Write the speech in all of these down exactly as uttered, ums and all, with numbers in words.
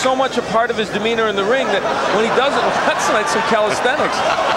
so much a part of his demeanor in the ring that when he does it, that's like some calisthenics.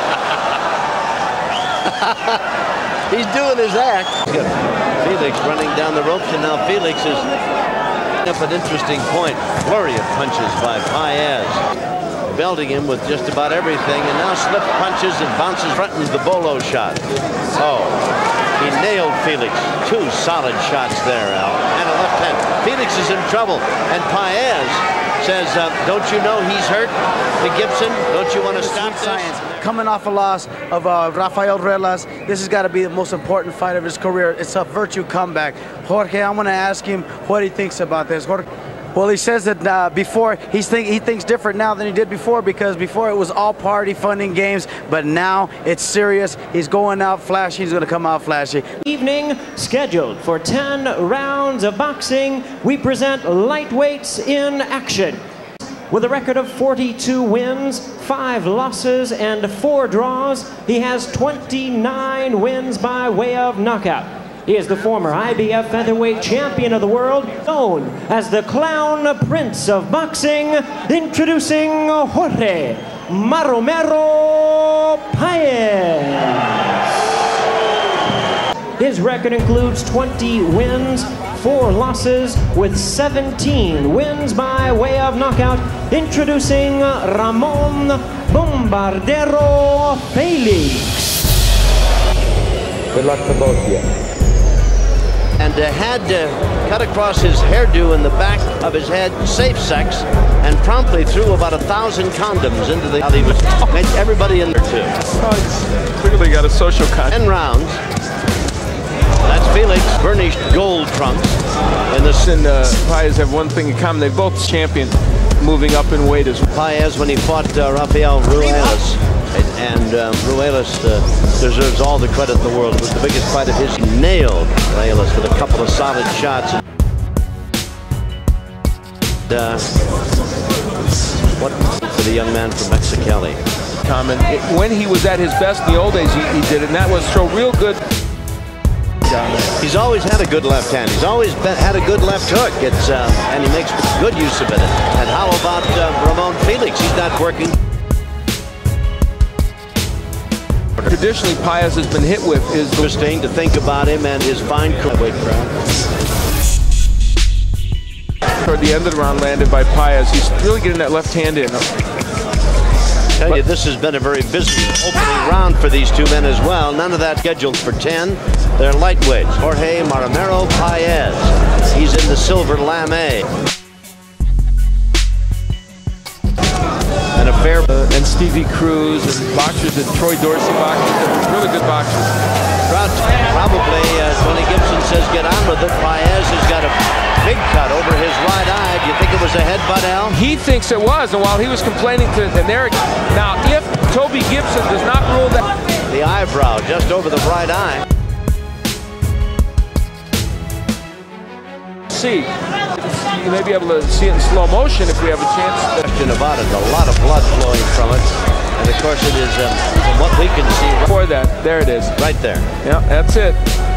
He's doing his act. Felix running down the ropes, and now Felix is up an interesting point. Flurry of punches by Paez, belting him with just about everything, and now slip punches and bounces right into the bolo shot. Oh, he nailed Felix. Two solid shots there, Al, and a left hand. Felix is in trouble, and Paez says, uh, don't you know he's hurt to Gibson? Don't you want to stop this? Science. Coming off a loss of uh, Rafael Ruelas, this has got to be the most important fight of his career. It's a virtue comeback. Jorge, I'm going to ask him what he thinks about this. Jorge, well, he says that uh, before he's think he thinks different now than he did before, because before it was all party, fun and games, but now it's serious. He's going out flashy. He's going to come out flashy. Evening scheduled for ten rounds of boxing. We present lightweights in action. With a record of forty-two wins, five losses, and four draws, he has twenty-nine wins by way of knockout. He is the former I B F featherweight champion of the world, known as the Clown Prince of Boxing, introducing Jorge Maromero Paez. His record includes twenty wins, four losses, with seventeen wins by way of knockout, introducing Ramon Bombardero Felix. Good luck to both of you. And uh, had to cut across his hairdo in the back of his head, safe sex, and promptly threw about a thousand condoms into the alley. Made everybody in there too. Oh, he's clearly got a social con. Ten rounds. That's Felix, burnished gold trunks. And this and uh, Paez have one thing in common. They both champion moving up in weight as well. Paez, when he fought uh, Rafael Ruelas, and um, Ruelas uh, deserves all the credit in the world. It was the biggest fight of his. He nailed Ruelas with a couple of solid shots. And, uh, what for the young man from Mexicali? Common. It, when he was at his best in the old days, he, he did it, and that was so real good. He's always had a good left hand. He's always been, had a good left hook. It's uh, and he makes good use of it. And how about uh, Ramon Felix? He's not working. Traditionally, Paez has been hit with is interesting to think about him and his fine weight crowd. Toward the end of the round, landed by Paez. He's really getting that left hand in. I tell you, this has been a very busy opening round for these two men as well. None of that scheduled for ten. They're lightweights. Jorge Maromero Paez. He's in the silver lame. And a fair uh, and Stevie Cruz and boxers and Troy Dorsey boxers, really good boxers. Probably uh, Tony Gibson says get on with it. Paez has got a big cut over his right eye. Do you think it was a headbutt, Al? He thinks it was, and while he was complaining to and Eric, now if Toby Gibson does not rule that, the eyebrow just over the right eye. See, you may be able to see it in slow motion if we have a chance. Question about it, a lot of blood flowing from it, and of course it is um, from what we can see. Before that, there it is, right there. Yeah, that's it.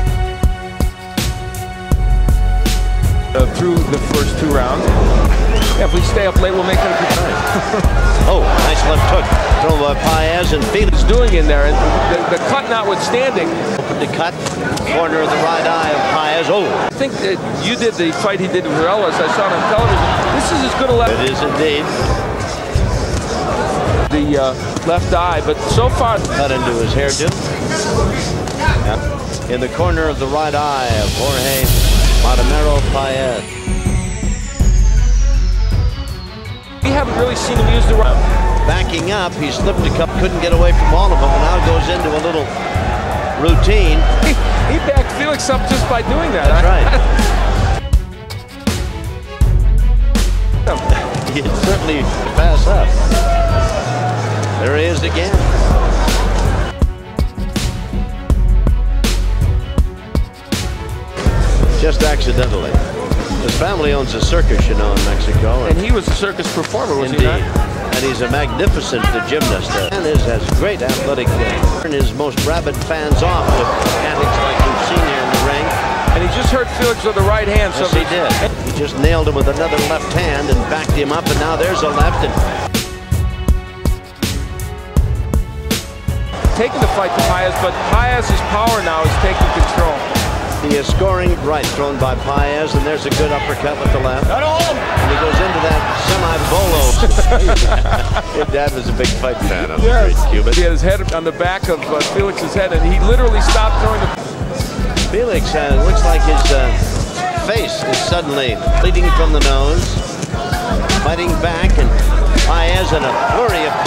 Uh, through the first two rounds. Yeah, if we stay up late, we'll make it a good time. Oh, nice left hook. Thrown by Paez and Felix doing in there, and the, the cut notwithstanding. Open the cut, corner of the right eye of Paez. Oh, I think that you did the fight he did with Ruelas. I saw it on television. This is as good a left. It is indeed. The uh, left eye, but so far cut into his hairdo. Yep. In the corner of the right eye of Jorge Maromero Paez. We haven't really seen him use the right. Backing up, he slipped a cup, couldn't get away from all of them, and now goes into a little routine. He, he backed Felix up just by doing that. That's right. He certainly pass up. There he is again. Just accidentally. His family owns a circus, you know, in Mexico. And he was a circus performer, was Indeed. he not? And he's a magnificent gymnast. And is has great athletic game. Turn his most rabid fans off with antics like you've seen here in the ring. And he just hurt Felix with the right hand. Yes, so he did. He just nailed him with another left hand and backed him up, and now there's a left. And taking the fight to Paez, but Paez's power now is taking control. He is scoring right, thrown by Paez, and there's a good uppercut with the left. And he goes into that semi-bolo. Your dad was a big fight fan of Yes. the Cuban. He had his head on the back of uh, Felix's head, and he literally stopped throwing the... Felix uh, looks like his uh, face is suddenly bleeding from the nose. Fighting back, and Paez in a flurry of...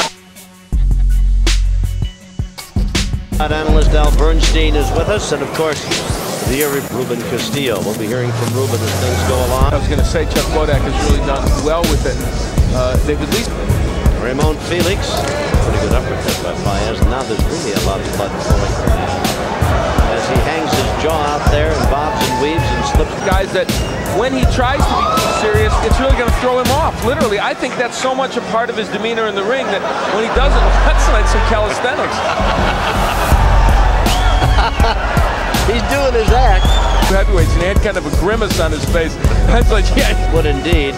Analyst Al Bernstein is with us, and of course, the Ruben Castillo. We'll be hearing from Ruben as things go along. I was going to say Chuck Wodak has really done well with it. Uh, they've at least... Ramon Felix, pretty good uppercut by Paez. Now there's really a lot of blood flowing as he hangs his jaw out there and bobs and weaves and slips. Guys that when he tries to be too serious, it's really going to throw him off. Literally, I think that's so much a part of his demeanor in the ring that when he doesn't, that's like some calisthenics. He's doing his act. Heavyweights, and he had kind of a grimace on his face. I was like, yeah. Would indeed.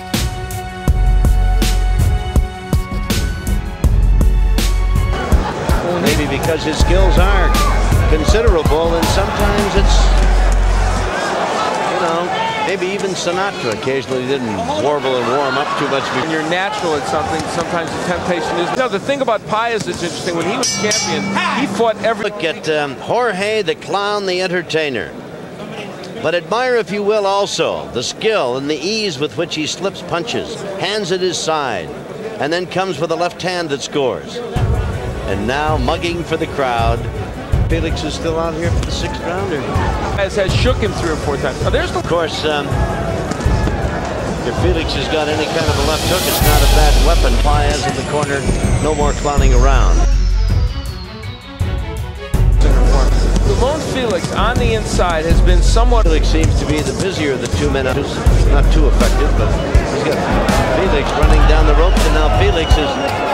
Maybe because his skills are considerable, and sometimes it's, you know, maybe even Sinatra occasionally didn't warble and warm up too much. When you're natural at something, sometimes the temptation is... You know, the thing about Paez that's interesting, when he was champion, he fought every... Look at um, Jorge the Clown, the entertainer. But admire, if you will, also the skill and the ease with which he slips punches, hands at his side, and then comes with a left hand that scores. And now mugging for the crowd. Felix is still out here for the sixth rounder. Paez has shook him three or four times. Oh, there's the... Of course, um, if Felix has got any kind of a left hook, it's not a bad weapon. Paez in the corner, no more clowning around. Ramon Felix on the inside has been somewhat... Felix seems to be the busier of the two men. Not too effective, but he's got Felix running down the ropes, and now Felix is...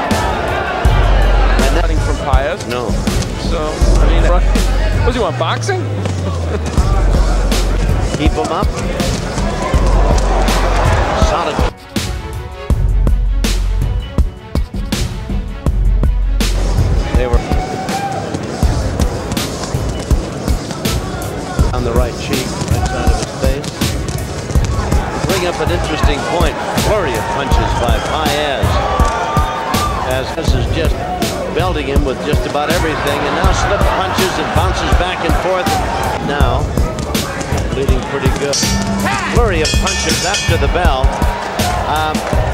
Running from Paez. No. So, I mean, what does he want, boxing? Keep him up. Solid. They were on the right cheek, right side of his face. Bring up an interesting point. Flurry of punches by Paez. As this is just belting him with just about everything, and now slip punches and bounces back and forth. Now, bleeding pretty good. Flurry of punches after the bell. Um,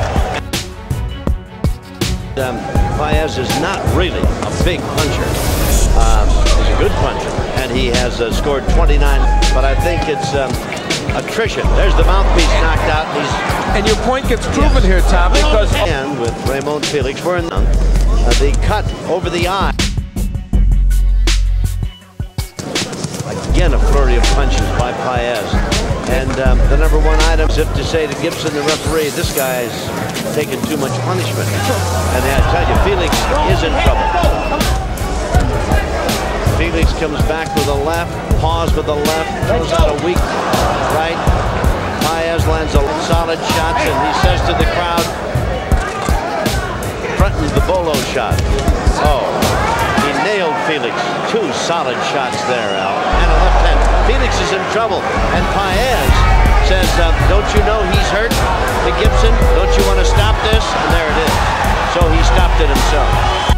um, Paez is not really a big puncher. Um, he's a good puncher, and he has uh, scored twenty-nine, but I think it's um, attrition. There's the mouthpiece knocked out. And, he's, and your point gets proven yes. here, Tom, because... And with Ramon Felix, we're in... Uh, the cut over the eye. Again, a flurry of punches by Paez. And um, the number one item is if to say to Gibson, the referee, this guy's taking too much punishment. And I tell you, Felix is in trouble. Felix comes back with a left, pause with a left, throws out a weak right. Paez lands a solid shot, and he says to the crowd, threatens the bolo shot. Oh, he nailed Felix. Two solid shots there, Al. And a left hand. Felix is in trouble. And Paez says, uh, don't you know he's hurt to Gibson? Don't you want to stop this? And there it is. So he stopped it himself.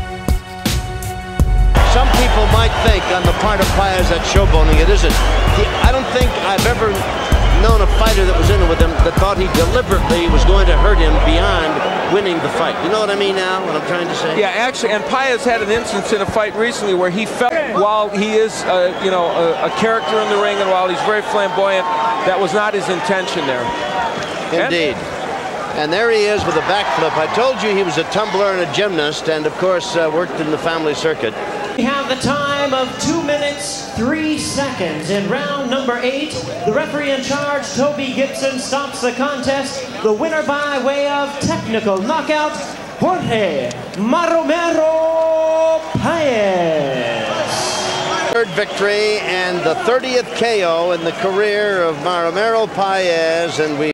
Some people might think on the part of Paez that showboating. It isn't. He, I don't think I've ever known a fighter that was in it with him that thought he deliberately was going to hurt him beyond winning the fight. You know what I mean now, what I'm trying to say? Yeah, actually, and Paez had an instance in a fight recently where he felt, while he is, uh, you know, a, a character in the ring, and while he's very flamboyant, that was not his intention there. Indeed. And there he is with a backflip. I told you he was a tumbler and a gymnast, and of course uh, worked in the family circuit. We have the time of two minutes, three seconds in round number eight. The referee in charge, Toby Gibson, stops the contest. The winner by way of technical knockout, Jorge Maromero Paez. Third victory and the thirtieth K O in the career of Maromero Paez, and we